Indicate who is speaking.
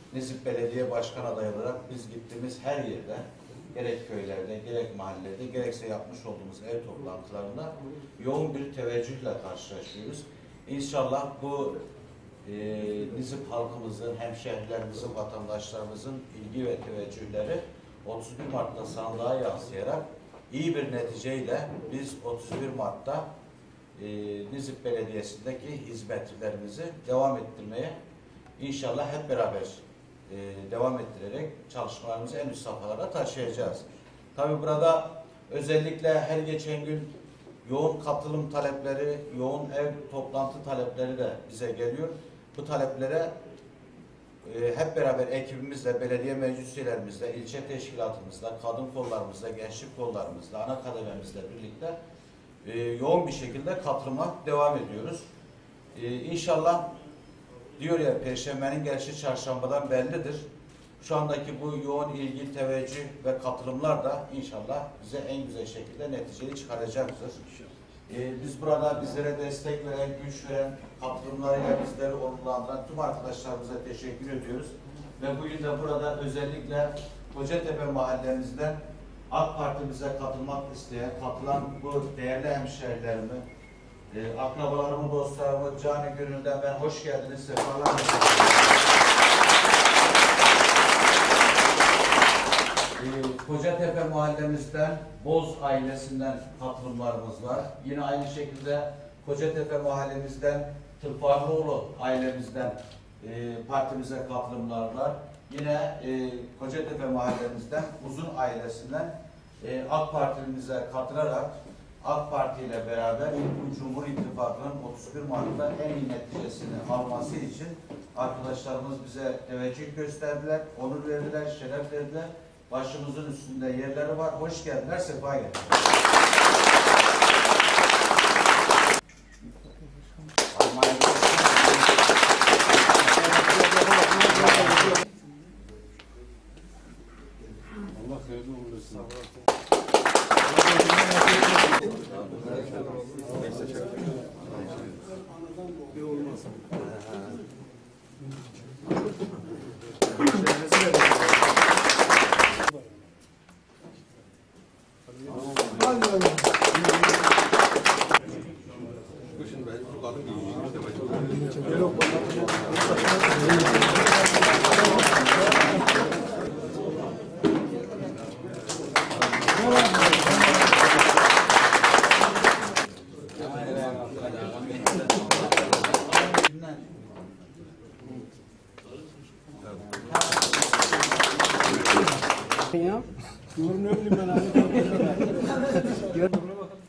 Speaker 1: Nizip Belediye Başkan adayı olarak biz gittiğimiz her yerde, gerek köylerde, gerek mahallede, gerekse yapmış olduğumuz ev toplantılarında yoğun bir teveccühle karşılaşıyoruz. İnşallah bu Nizip halkımızın, hemşehrilerimizin, vatandaşlarımızın ilgi ve teveccühleri 31 Mart'ta sandığa yansıyarak iyi bir neticeyle biz 31 Mart'ta Nizip Belediyesi'ndeki hizmetlerimizi devam ettirmeye inşallah hep beraber devam ettirerek çalışmalarımızı en üst safhalara taşıyacağız. Tabii burada özellikle her geçen gün yoğun katılım talepleri, yoğun ev toplantı talepleri de bize geliyor. Bu taleplere hep beraber ekibimizle, belediye meclis üyelerimizle, ilçe teşkilatımızla, kadın kollarımızla, gençlik kollarımızla, ana kadememizle birlikte yoğun bir şekilde katılıma devam ediyoruz. İnşallah diyor ya, Perşembenin gelişi çarşambadan bellidir. Şu andaki bu yoğun ilgi, teveccüh ve katılımlar da inşallah bize en güzel şekilde neticeyi çıkaracaktır. Biz burada bizlere destek veren, güç veren, katılımlarıyla bizleri onurlandıran tüm arkadaşlarımıza teşekkür ediyoruz. Ve bugün de burada özellikle Kocatepe mahallemizden AK Parti'mize katılmak isteyen, katılan bu değerli hemşehrilerimi, akrabalarımı, dostlarımı canı gönülden ben hoş geldiniz, sefalar Kocatepe mahallemizden, Boz ailesinden katılımlarımız var. Yine aynı şekilde Kocatepe mahallemizden Tırpanlıoğlu ailemizden partimize katılımlar var. Yine Kocatepe mahallemizden Uzun ailesinden AK Parti'mize katılarak AK Parti ile beraber Cumhur İttifakı'nın 31 Mart'ta en iyi neticesini alması için arkadaşlarımız bize teveccüh gösterdiler, onur verdiler, şeref verdiler. Başımızın üstünde yerleri var. Hoş geldiler, sefa geldiler.
Speaker 2: Allah hayırlı uğurlu olsun.
Speaker 3: Ya. Görünüyor mu ben abi?